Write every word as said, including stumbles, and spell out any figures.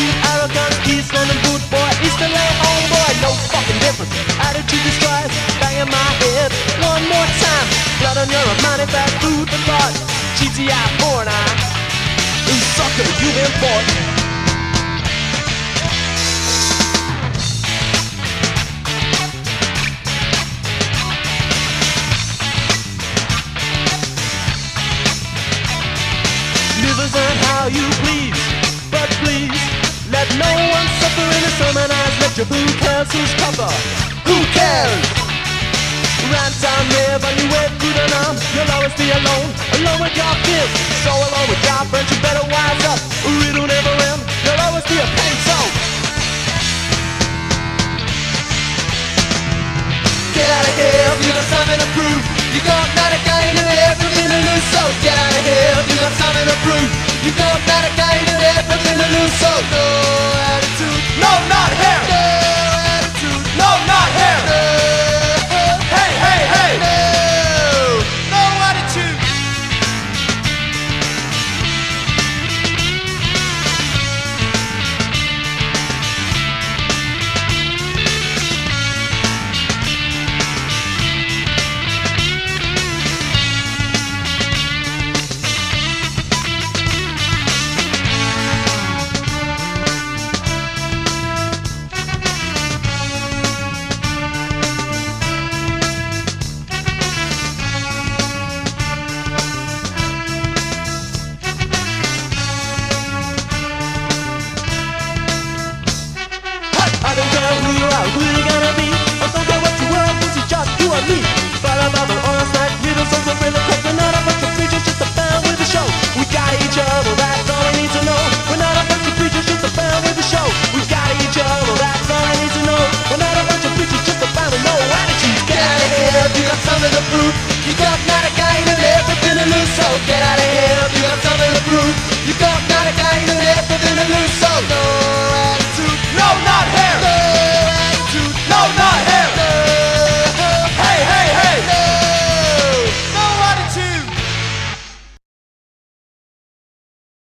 attitude, arrogance, East London boot boy, Eastern lay homeboy, no fucking difference. Attitude describes, banging my head one more time. Blood on your money, bad food for thought. G T I porn eye, you sucker, you import. Livers and how you please, but please let no one suffer in the sermonize. Let your who cares who's cover? Who cares? Rhyme time live on your way through the numb. You'll always be alone, alone with your fears. So alone with your friends, you better wise up. It'll never end. You'll always be a pain zone. Get out of here, you got something to prove. You got not a gain and everything to lose. So get out of here, you got something to prove. You got not a gain and everything to lose. So no attitude, no not here. No attitude, no not here. No. Hey hey hey, no, no attitude. I don't care who you are, who you gonna be. I don't care what you were, this is just you and me. Fire about the honest night, little songs of really quick. We're not a bunch of preachers, just a band with a show. We got each other, that's all I need to know. We're not a bunch of preachers, just a band with a show. We got each other, that's all I need to know. We're not a bunch of preachers, just a band with no attitude. Get out of here, you got something to prove. You got